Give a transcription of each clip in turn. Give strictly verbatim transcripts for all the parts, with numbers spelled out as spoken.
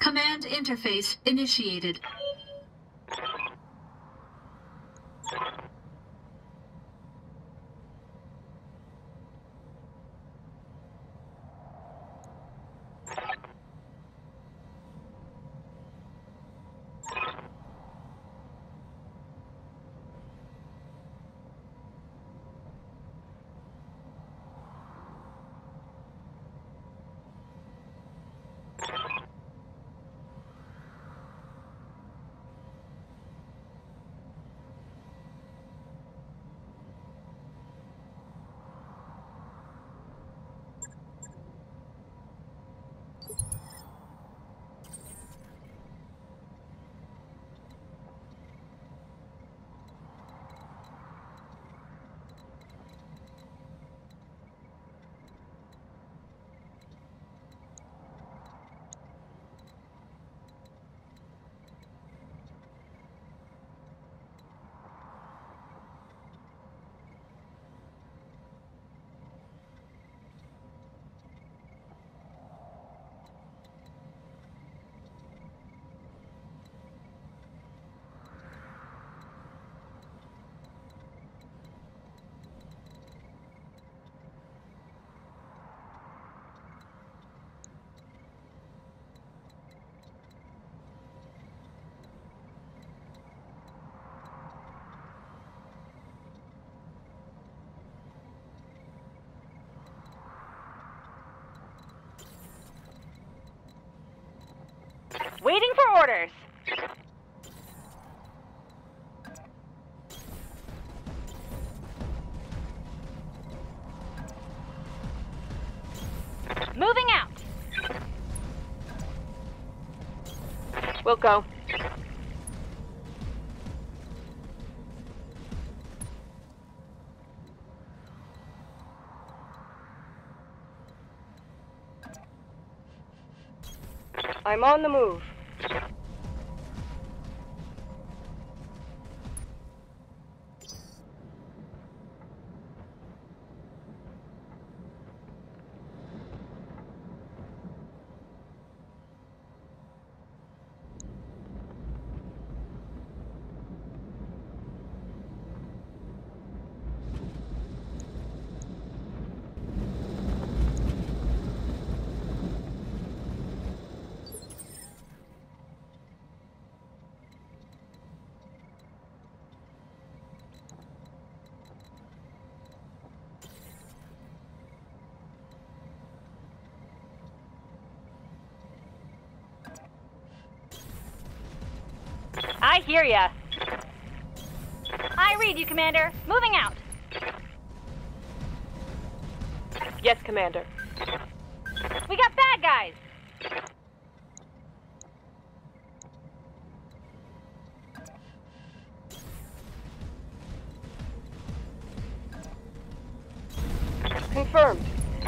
Command interface initiated. Waiting for orders. Moving out. We'll go. I'm on the move. I hear ya. I read you, Commander. Moving out. Yes, Commander. We got bad guys. Confirmed.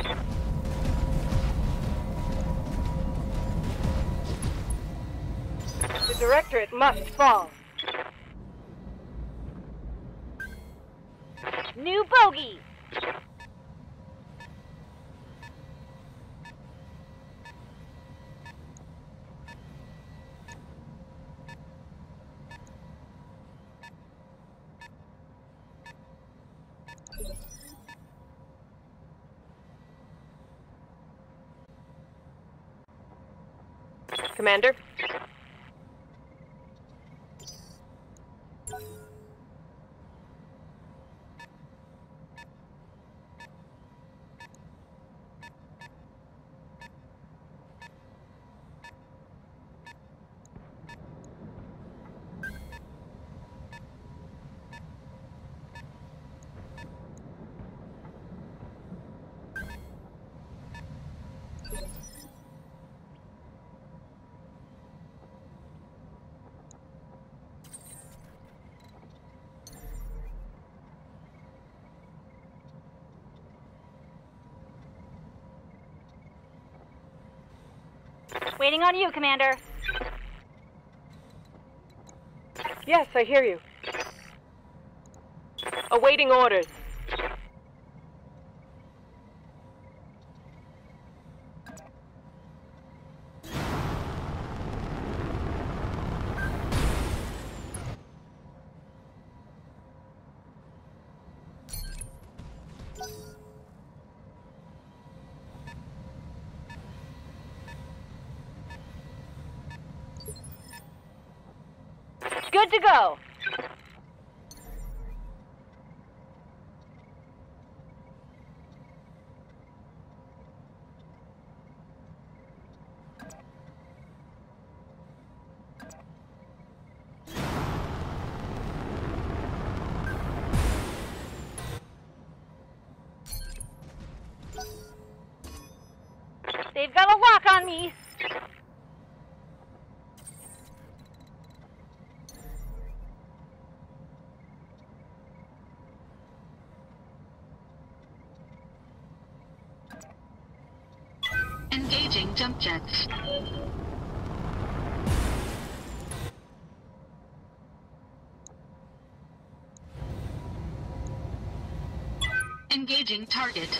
The Directorate must fall. New bogey. Commander? Waiting on you, Commander. Yes, I hear you. Awaiting orders. Good to go. They've got a lock on me. Engaging jump jets. Engaging target.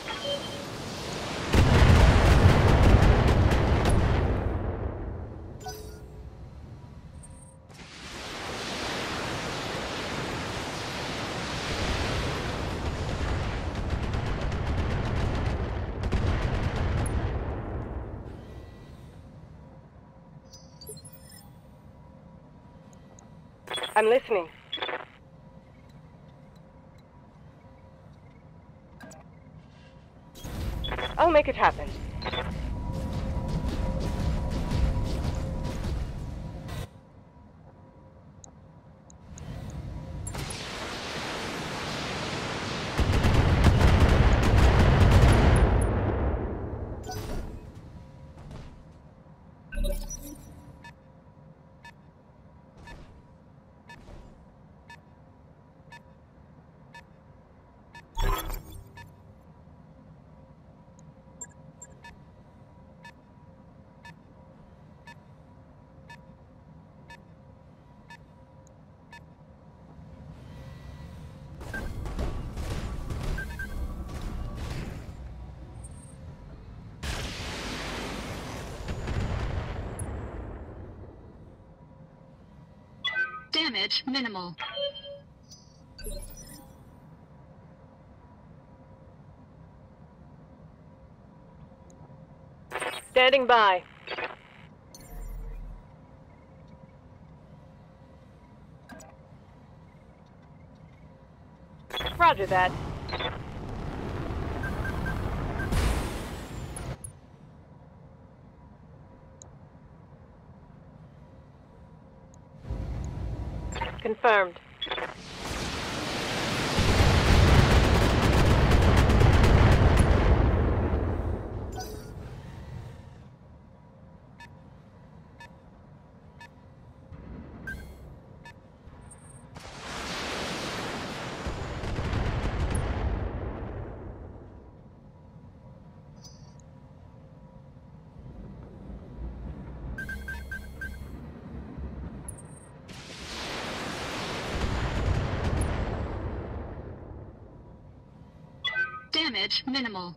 I'm listening. I'll make it happen. Damage minimal. Standing by. Roger that. Confirmed. Damage minimal.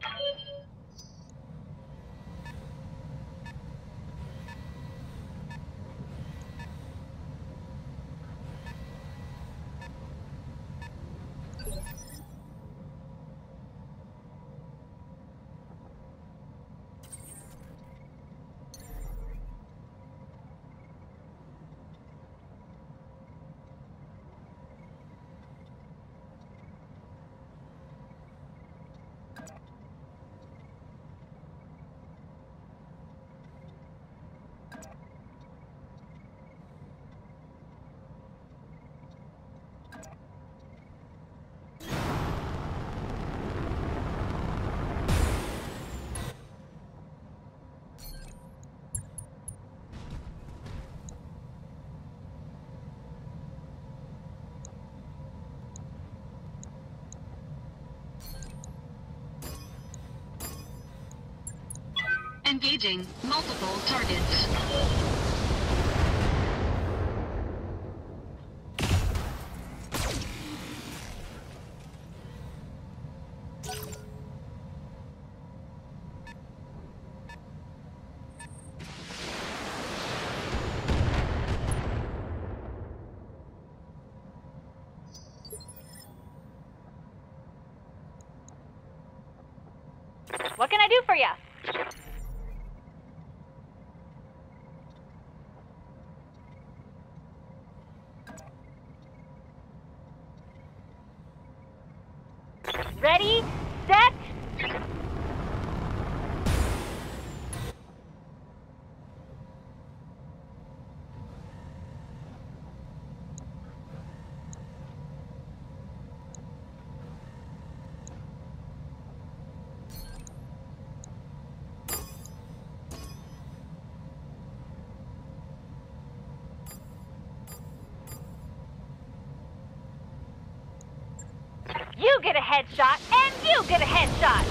Engaging multiple targets. What can I do for you? Ready, set. You get a headshot, and you get a headshot!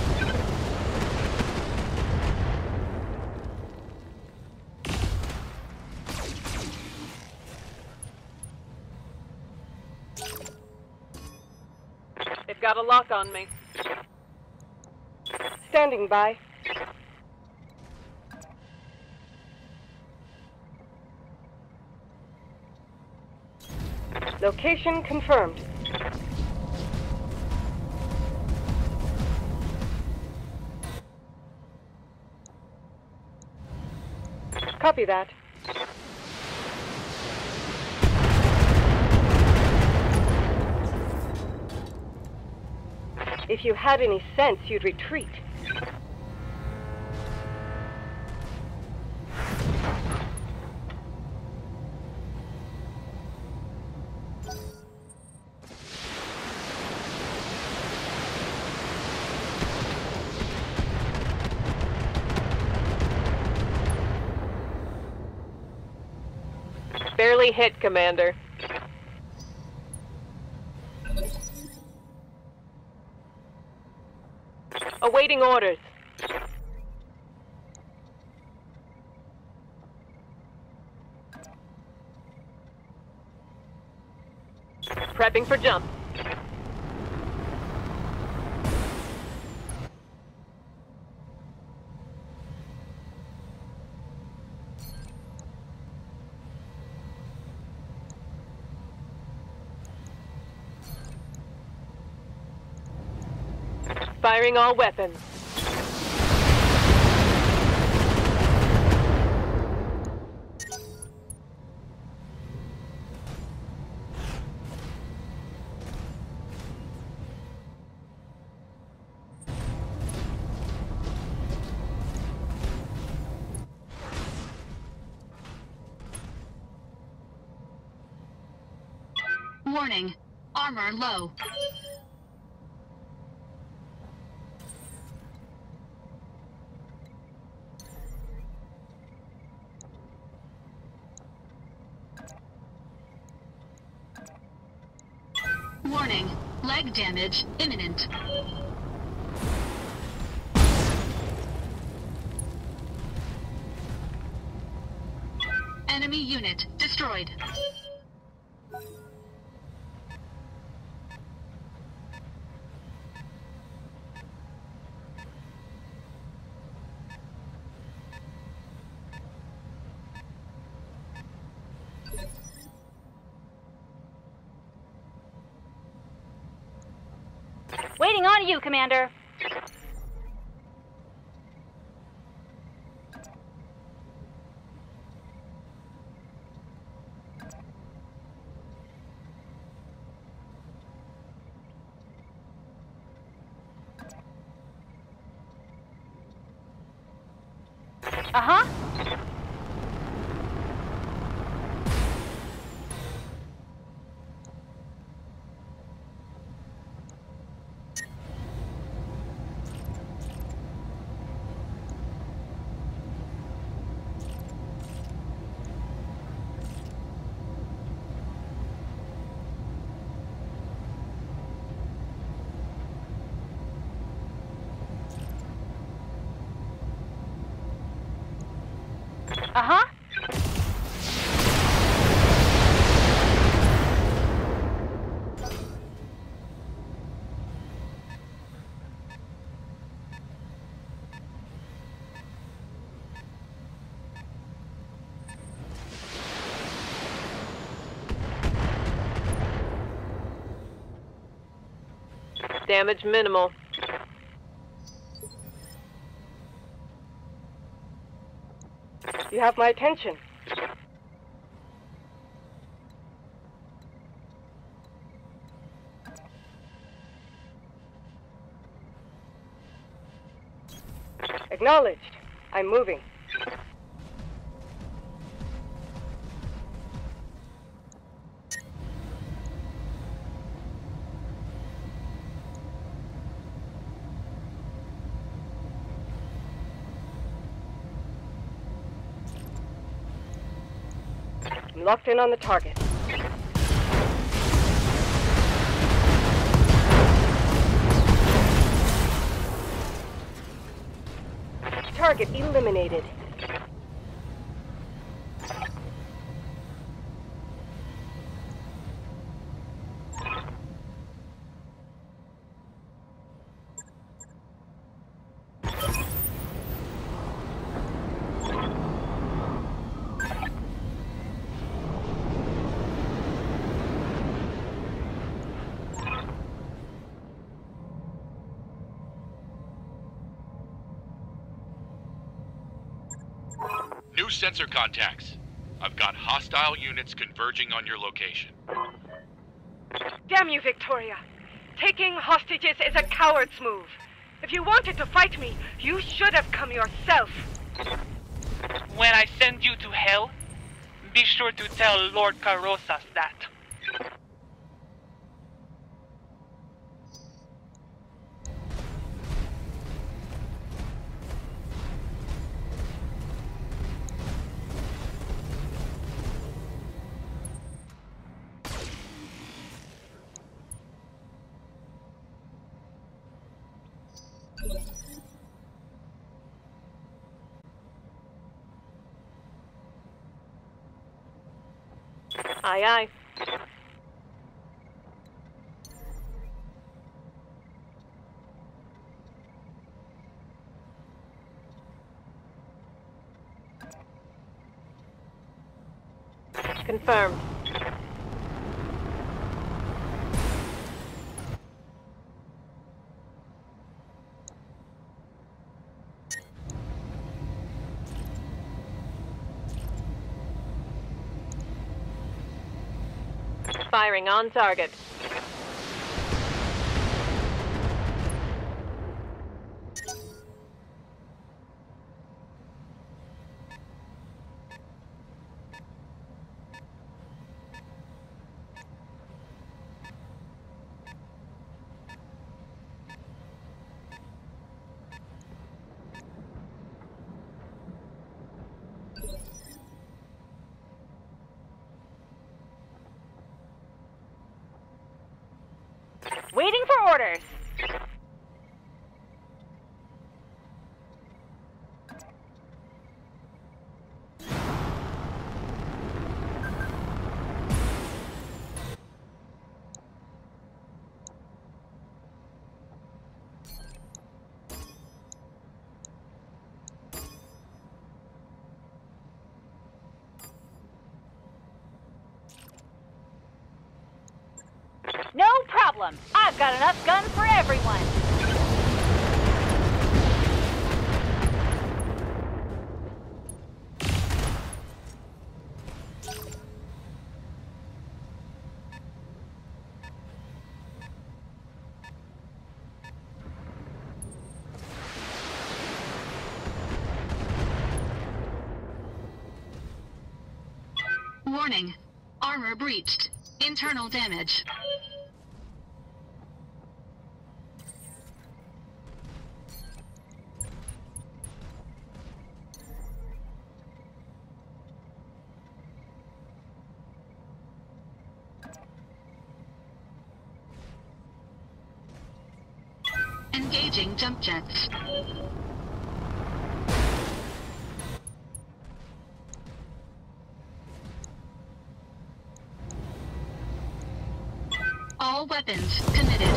They've got a lock on me. Standing by. Location confirmed. Copy that. If you had any sense, you'd retreat. Barely hit, Commander. Awaiting orders. Prepping for jump. Firing all weapons. Warning. Armor low. Warning. Leg damage imminent. Enemy unit destroyed. Waiting on you, Commander. Uh-huh. Uh-huh. Damage minimal. You have my attention. Acknowledged. I'm moving. I'm locked in on the target. Target eliminated. New sensor contacts. I've got hostile units converging on your location. Damn you, Victoria. Taking hostages is a coward's move. If you wanted to fight me, you should have come yourself. When I send you to hell, be sure to tell Lord Carosas that. Aye, aye. Confirmed. Firing on target. Waiting for orders. No problem. I've got enough guns for everyone. Warning. Armor breached. Internal damage. Engaging jump jets. All weapons committed.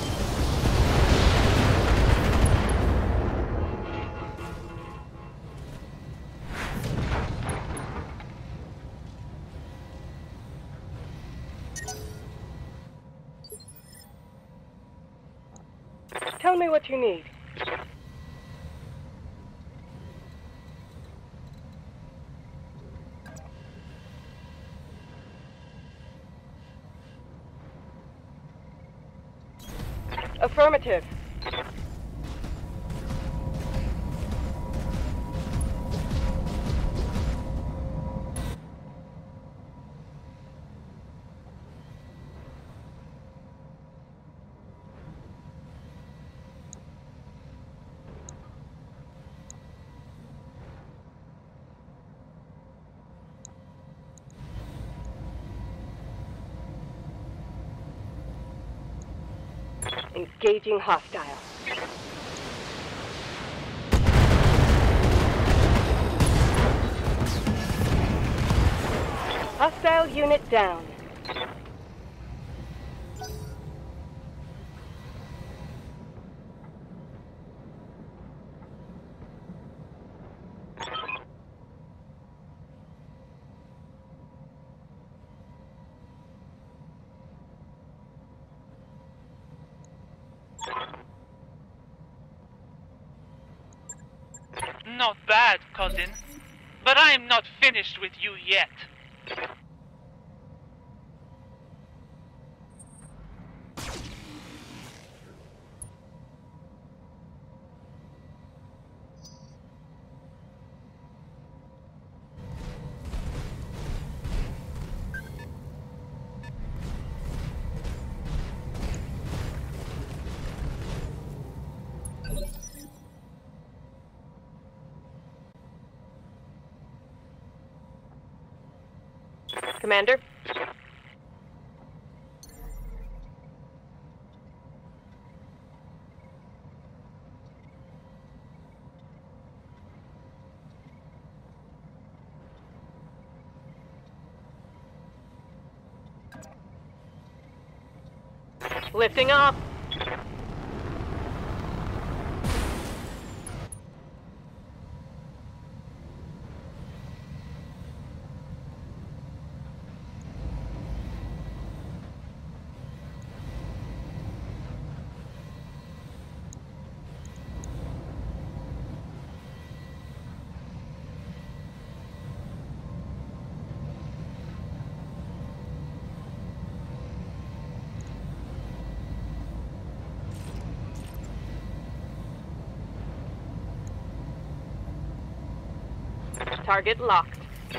Tell me what you need. Affirmative. Engaging hostile. Hostile unit down. Not bad, cousin. But I am not finished with you yet. Commander? Lifting off. Target locked.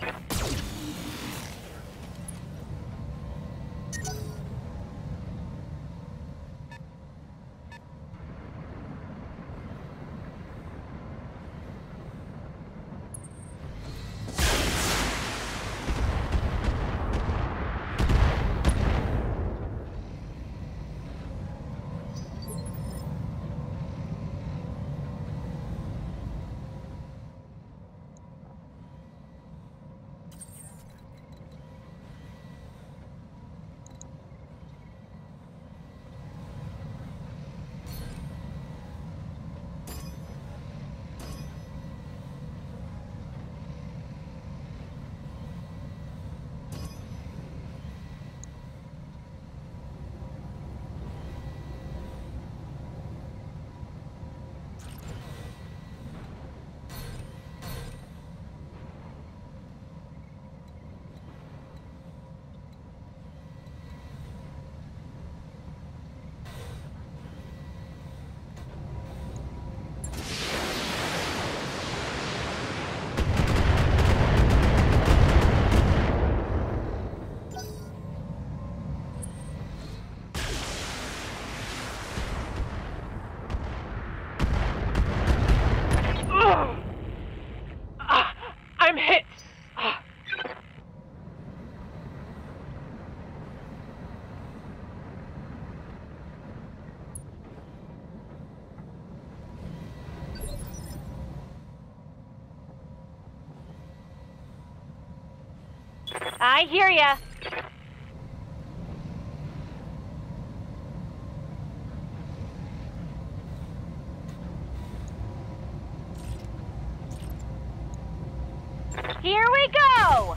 I'm hit! I hear ya. Here we go!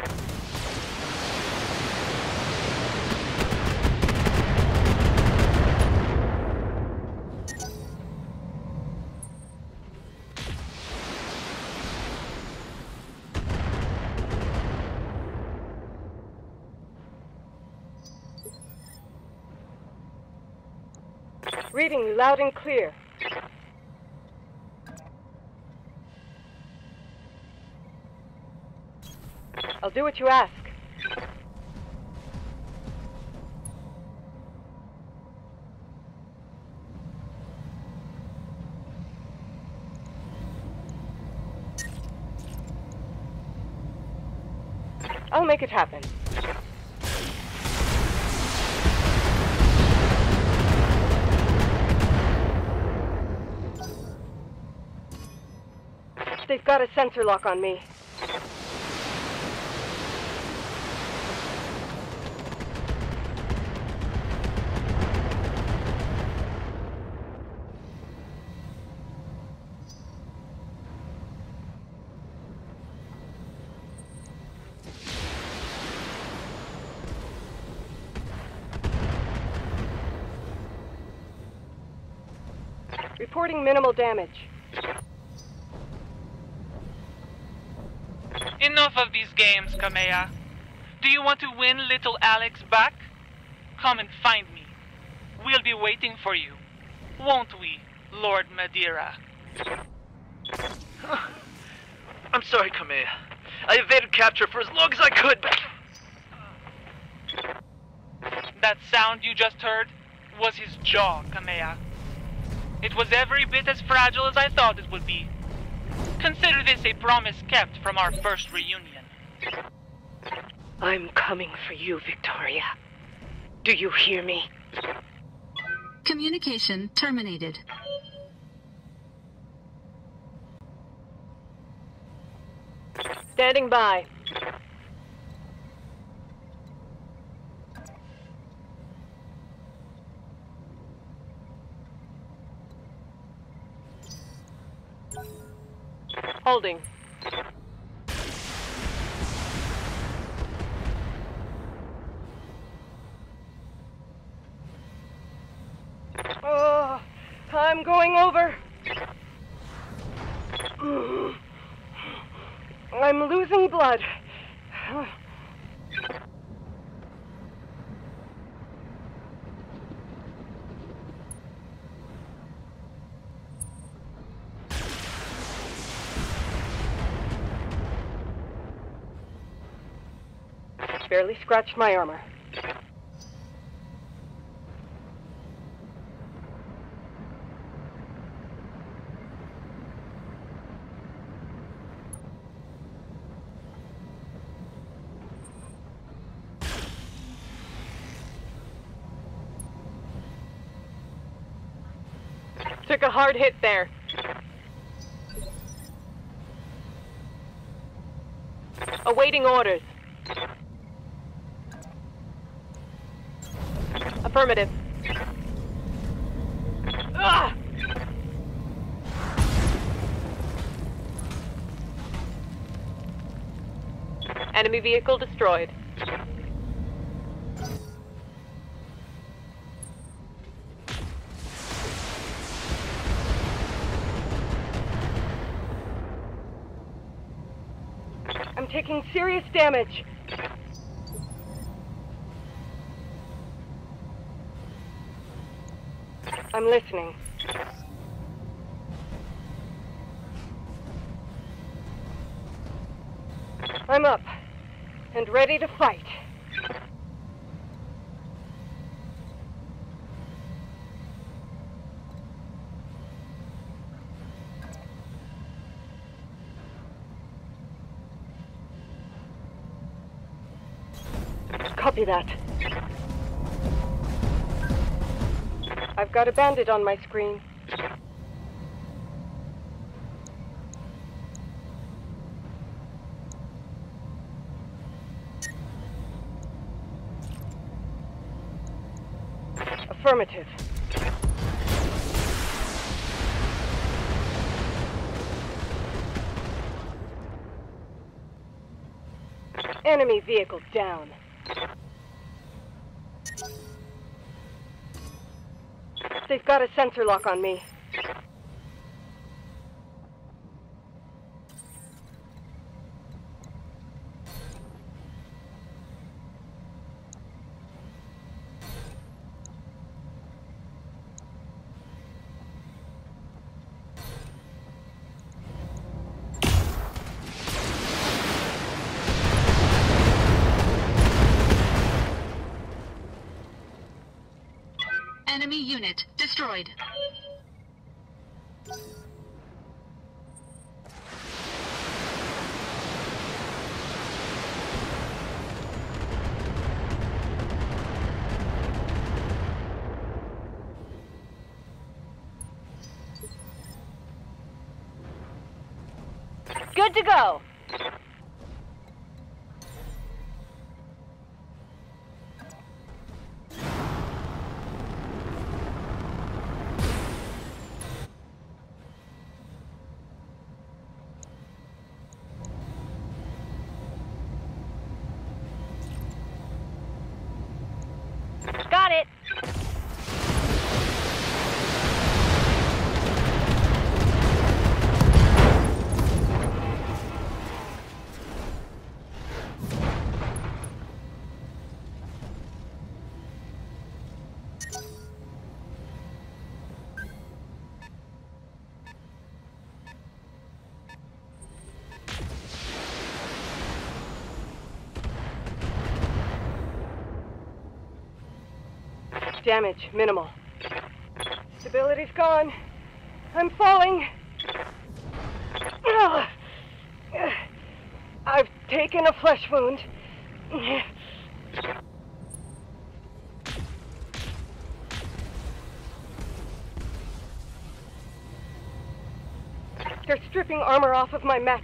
Reading you loud and clear. I'll do what you ask. I'll make it happen. They've got a sensor lock on me. Reporting minimal damage. Enough of these games, Kamea. Do you want to win little Alex back? Come and find me. We'll be waiting for you. Won't we, Lord Madeira? I'm sorry, Kamea. I evaded capture for as long as I could, but... That sound you just heard was his jaw, Kamea. It was every bit as fragile as I thought it would be. Consider this a promise kept from our first reunion. I'm coming for you, Victoria. Do you hear me? Communication terminated. Standing by. Holding. Oh, I'm going over. I'm losing blood. Barely scratched my armor. Took a hard hit there. Awaiting orders. Affirmative. Ah! Enemy vehicle destroyed. I'm taking serious damage. I'm listening. I'm up and ready to fight. Copy that. I've got a bandit on my screen. Affirmative. Enemy vehicle down. They've got a sensor lock on me. Enemy unit destroyed. Good to go. Got it. Damage minimal. Stability's gone. I'm falling. Ugh. I've taken a flesh wound. They're stripping armor off of my mech.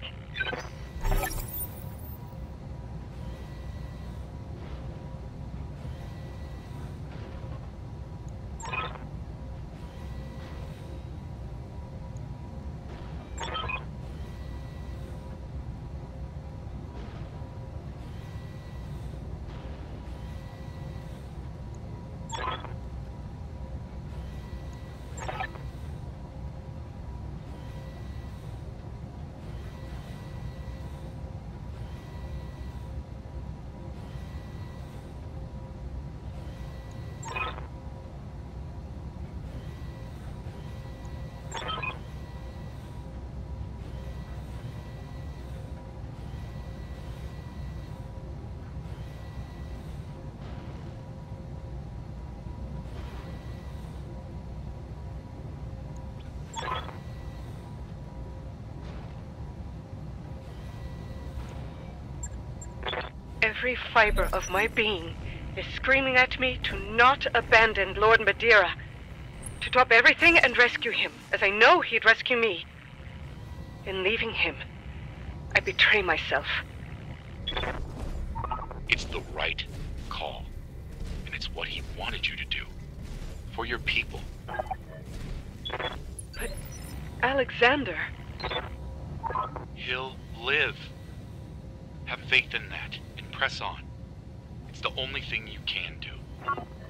Every fiber of my being is screaming at me to not abandon Lord Madeira, to drop everything and rescue him, as I know he'd rescue me. In leaving him, I betray myself. It's the right call. And it's what he wanted you to do. For your people. But Alexander... He'll live. Have faith in that, and press on. It's the only thing you can do.